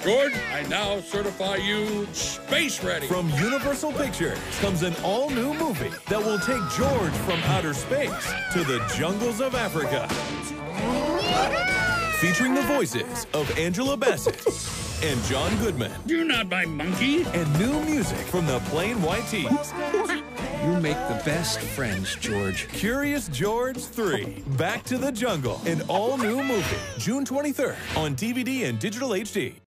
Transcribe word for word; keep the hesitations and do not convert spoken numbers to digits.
George, I now certify you space ready. From Universal Pictures comes an all-new movie that will take George from outer space to the jungles of Africa. Featuring the voices of Angela Bassett and John Goodman. You're not my monkey. And new music from the Plain White Tees. You make the best friends, George. Curious George three, Back to the Jungle, an all-new movie, June twenty-third on D V D and digital H D.